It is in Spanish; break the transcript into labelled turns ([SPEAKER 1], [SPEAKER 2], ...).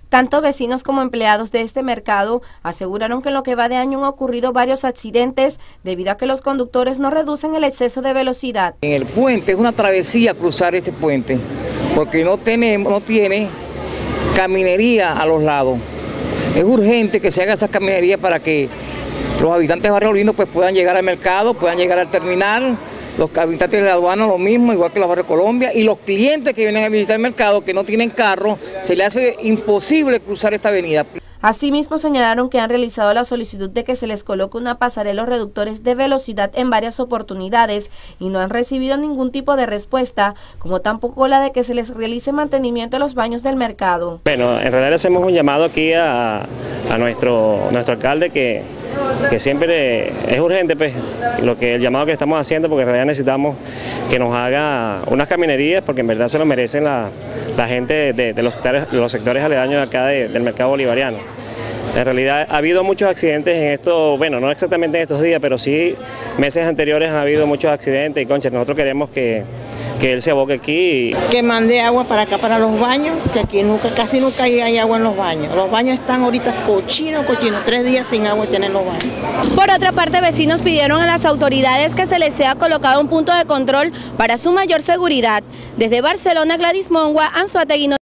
[SPEAKER 1] Tanto vecinos como empleados de este mercado aseguraron que en lo que va de año han ocurrido varios accidentes debido a que los conductores no reducen el exceso de velocidad.
[SPEAKER 2] En el puente es una travesía cruzar ese puente, porque no tiene caminería a los lados. Es urgente que se haga esa caminería para que los habitantes de Barrio Lindo pues puedan llegar al mercado, puedan llegar al terminal. Los habitantes de la aduana lo mismo, igual que la Barrio Colombia, y los clientes que vienen a visitar el mercado que no tienen carro, se les hace imposible cruzar esta avenida.
[SPEAKER 1] Asimismo señalaron que han realizado la solicitud de que se les coloque una pasarela o reductores de velocidad en varias oportunidades y no han recibido ningún tipo de respuesta, como tampoco la de que se les realice mantenimiento de los baños del mercado.
[SPEAKER 3] Bueno, en realidad hacemos un llamado aquí a nuestro alcalde que siempre es urgente pues, el llamado que estamos haciendo, porque en realidad necesitamos que nos haga unas caminerías, porque en verdad se lo merecen la gente de los sectores aledaños acá del mercado bolivariano. En realidad ha habido muchos accidentes en esto, bueno, no exactamente en estos días, pero sí meses anteriores ha habido muchos accidentes y concha, nosotros queremos que él se aboque aquí.
[SPEAKER 4] Que mande agua para acá, para los baños, que aquí casi nunca hay agua en los baños. Los baños están ahorita cochinos, 3 días sin agua tienen los baños.
[SPEAKER 1] Por otra parte, vecinos pidieron a las autoridades que se les sea colocado un punto de control para su mayor seguridad. Desde Barcelona, Gladys Mongua, Anzoátegui.